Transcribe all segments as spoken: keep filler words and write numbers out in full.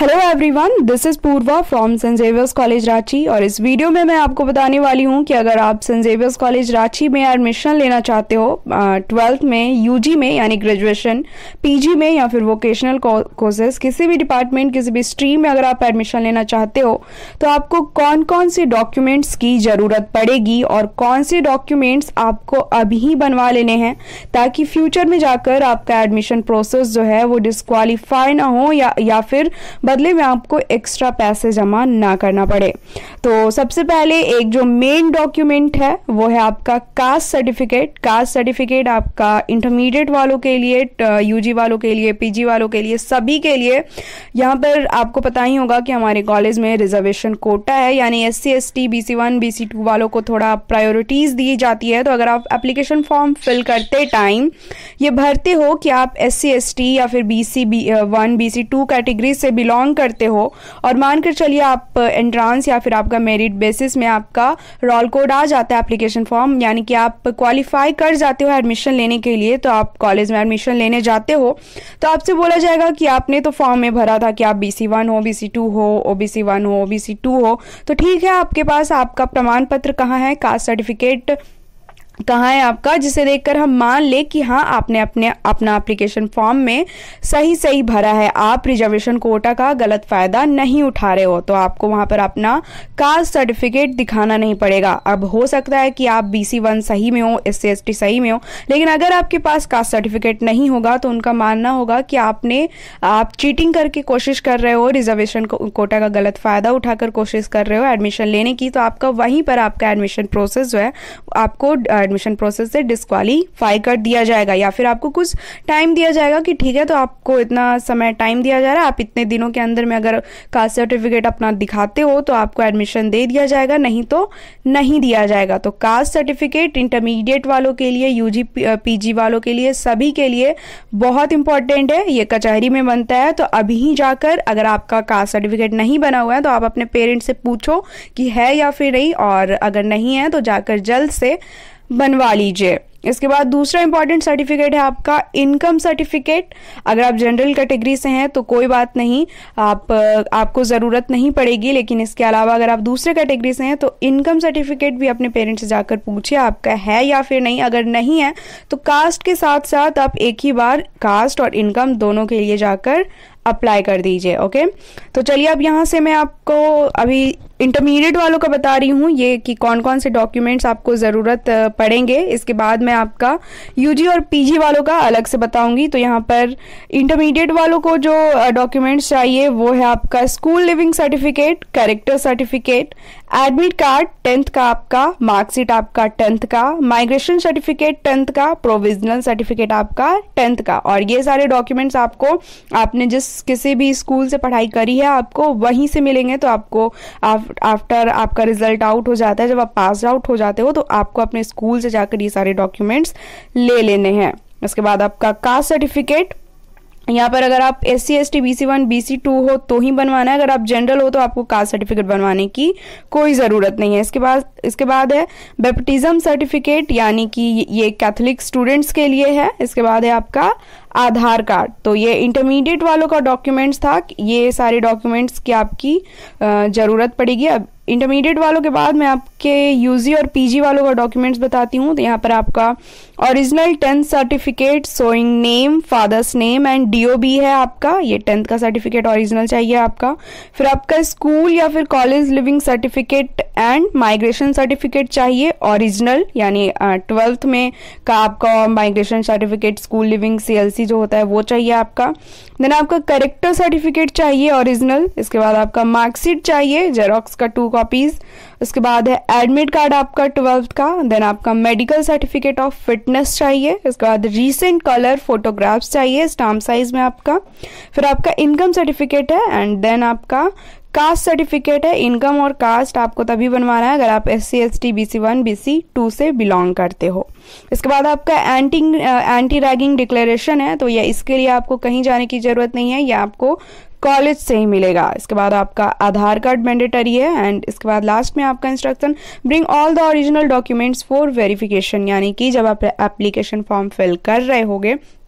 Hello everyone, this is Purva from saint Xavier's college Ranchi. और इस video में मैं आपको बताने वाली हूं कि अगर आप सेंट जेवियर्स कॉलेज रांची में एडमिशन लेना चाहते हो ट्वेल्थ में, यूजी में यानी ग्रेजुएशन, पीजी में या फिर वोकेशनल कोर्सेज, किसी भी डिपार्टमेंट किसी भी स्ट्रीम में अगर आप एडमिशन लेना चाहते हो तो आपको कौन कौन से डॉक्यूमेंट्स की ज़रूरत पड़ेगी और कौन से डॉक्यूमेंट्स आपको अभी ही बनवा लेने हैं ताकि फ्यूचर में जाकर आपका एडमिशन प्रोसेस जो है वो डिस्क्वालीफाई ना हो या या फिर बदले में आपको एक्स्ट्रा पैसे जमा ना करना पड़े। तो सबसे पहले एक जो मेन डॉक्यूमेंट है वो है आपका कास्ट सर्टिफिकेट। कास्ट सर्टिफिकेट आपका इंटरमीडिएट वालों के लिए, यूजी वालों के लिए, पीजी वालों के लिए, सभी के लिए। यहाँ पर आपको पता ही होगा कि हमारे कॉलेज में रिजर्वेशन कोटा है, यानी S C S T, B C one, B C two वालों को थोड़ा प्रायोरिटीज दी जाती है। तो अगर आप एप्लीकेशन फॉर्म फिल करते टाइम ये भरते हो कि आप एस सी एस टी या फिर B C one, B C two category से बिलोंग करते हो और मानकर चलिए आप एंट्रांस या फिर आपका मेरिट बेसिस में आपका रोल कोड आ जाता है एप्लीकेशन फॉर्म, यानी कि आप क्वालिफाई कर जाते हो एडमिशन लेने के लिए, तो आप कॉलेज में एडमिशन लेने जाते हो तो आपसे बोला जाएगा कि आपने तो फॉर्म में भरा था कि आप बी सी वन हो, बी सी टू हो, ओ बी सी वन हो, ओ बी सी टू हो, तो ठीक है, आपके पास आपका प्रमाण पत्र कहाँ है, कास्ट सर्टिफिकेट कहाँ है आपका, जिसे देखकर हम मान ले कि हाँ आपने अपने अपना एप्लीकेशन फॉर्म में सही सही भरा है, आप रिजर्वेशन कोटा का गलत फायदा नहीं उठा रहे हो, तो आपको वहां पर अपना कास्ट सर्टिफिकेट दिखाना नहीं पड़ेगा। अब हो सकता है कि आप बी सी वन सही में हो, एस सी एस टी सही में हो, लेकिन अगर आपके पास कास्ट सर्टिफिकेट नहीं होगा तो उनका मानना होगा कि आपने आप चीटिंग करके कोशिश कर रहे हो, रिजर्वेशन कोटा का गलत फायदा उठाकर कोशिश कर रहे हो एडमिशन लेने की, तो आपका वहीं पर आपका एडमिशन प्रोसेस जो है आपको एडमिशन प्रोसेस से डिस्क्वालीफाई कर दिया जाएगा, या फिर आपको कुछ टाइम दिया जाएगा कि ठीक है तो आपको इतना समय टाइम दिया जा रहा है, आप इतने दिनों के अंदर में अगर कास्ट सर्टिफिकेट अपना दिखाते हो तो आपको एडमिशन दे दिया जाएगा, नहीं तो नहीं दिया जाएगा। तो कास्ट सर्टिफिकेट इंटरमीडिएट वालों के लिए, यूजी पीजी वालों के लिए, सभी के लिए बहुत इंपॉर्टेंट है। ये कचहरी में बनता है, तो अभी ही जाकर अगर आपका कास्ट सर्टिफिकेट नहीं बना हुआ है तो आप अपने पेरेंट्स से पूछो कि है या फिर नहीं, और अगर नहीं है तो जाकर जल्द से बनवा लीजिए। इसके बाद दूसरा इंपॉर्टेंट सर्टिफिकेट है आपका इनकम सर्टिफिकेट। अगर आप जनरल कैटेगरी से हैं तो कोई बात नहीं, आप आपको ज़रूरत नहीं पड़ेगी, लेकिन इसके अलावा अगर आप दूसरे कैटेगरी से हैं तो इनकम सर्टिफिकेट भी अपने पेरेंट्स से जाकर पूछिए आपका है या फिर नहीं। अगर नहीं है तो कास्ट के साथ साथ आप एक ही बार कास्ट और इनकम दोनों के लिए जाकर अप्लाई कर दीजिए। ओके, तो चलिए अब यहाँ से मैं आपको अभी इंटरमीडिएट वालों का बता रही हूँ ये कि कौन कौन से डॉक्यूमेंट्स आपको ज़रूरत पड़ेंगे। इसके बाद मैं आपका यूजी और पीजी वालों का अलग से बताऊंगी। तो यहाँ पर इंटरमीडिएट वालों को जो डॉक्यूमेंट्स चाहिए वो है आपका school leaving certificate, character certificate, admit card tenth का आपका, मार्कशीट आपका टेंथ का, माइग्रेशन सर्टिफिकेट टेंथ का, प्रोविजनल सर्टिफिकेट आपका टेंथ का। और ये सारे डॉक्यूमेंट्स आपको आपने जिस किसी भी स्कूल से पढ़ाई करी है आपको वहीं से मिलेंगे। तो आपको आफ्टर आपका रिजल्ट आउट हो जाता है, जब आप पास आउट हो जाते हो तो आपको अपने स्कूल से जाकर ये सारे डॉक्यूमेंट्स ले लेने हैं। उसके बाद आपका कास्ट सर्टिफिकेट, यहाँ पर अगर आप S C S T, B C one, B C two हो तो ही बनवाना है, अगर आप जनरल हो तो आपको कास्ट सर्टिफिकेट बनवाने की कोई ज़रूरत नहीं है। इसके बाद इसके बाद है बैप्टिज्म सर्टिफिकेट, यानी कि ये कैथोलिक स्टूडेंट्स के लिए है। इसके बाद है आपका आधार कार्ड। तो ये इंटरमीडिएट वालों का डॉक्यूमेंट्स था, ये सारे डॉक्यूमेंट्स की आपकी ज़रूरत पड़ेगी। अब इंटरमीडिएट वालों के बाद मैं आपके यूजी और पीजी वालों का डॉक्यूमेंट्स बताती हूँ। तो यहाँ पर आपका original tenth certificate showing name, father's name and DOB है आपका, ये टेंथ का सर्टिफिकेट ओरिजिनल चाहिए आपका। फिर आपका स्कूल या फिर college leaving certificate and migration certificate चाहिए ओरिजिनल, यानी ट्वेल्थ में का आपका migration certificate, school leaving C L C जो होता है वो चाहिए आपका। देन आपका कैरेक्टर सर्टिफिकेट चाहिए ओरिजिनल। इसके बाद आपका मार्कशीट चाहिए जेरोक्स का टू कॉपीज। उसके बाद है एडमिट कार्ड आपका ट्वेल्थ का। देन आपका मेडिकल सर्टिफिकेट ऑफ फिटनेस चाहिए। इसके बाद रीसेंट कलर फोटोग्राफ्स चाहिए स्टाम्प साइज में आपका। फिर आपका इनकम सर्टिफिकेट है एंड देन आपका कास्ट सर्टिफिकेट है। इनकम और कास्ट आपको तभी बनवाना है अगर आप S C S T, B C one, B C two से बिलोंग करते हो। इसके बाद आपका एंटी एंटी रैगिंग डिक्लेरेशन है, तो ये इसके लिए आपको कहीं जाने की जरूरत नहीं है, ये आपको कॉलेज से ही मिलेगा। इसके बाद आपका आधार कार्ड मैंडेटरी है एंड इसके बाद लास्ट में आपका instruction bring all the original documents for verification, यानी कि जब आप एप्लीकेशन फॉर्म फिल कर रहे होगे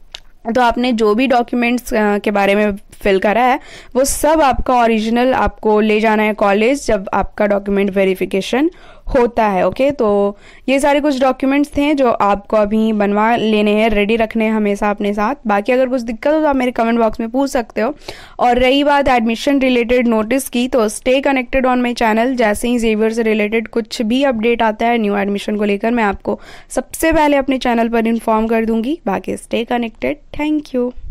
तो आपने जो भी डॉक्यूमेंट्स के बारे में फिल करा है वो सब आपका ओरिजिनल आपको ले जाना है कॉलेज जब आपका डॉक्यूमेंट वेरिफिकेशन होता है। ओके, तो ये सारे कुछ डॉक्यूमेंट्स थे जो आपको अभी बनवा लेने हैं, रेडी रखने हैं हमेशा अपने साथ। बाकी अगर कुछ दिक्कत हो तो आप मेरे कमेंट बॉक्स में पूछ सकते हो। और रही बात एडमिशन रिलेटेड नोटिस की, तो stay connected on my channel. जैसे ही जेवियर से रिलेटेड कुछ भी अपडेट आता है न्यू एडमिशन को लेकर, मैं आपको सबसे पहले अपने चैनल पर इन्फॉर्म कर दूंगी। बाकी स्टे कनेक्टेड। Thank you.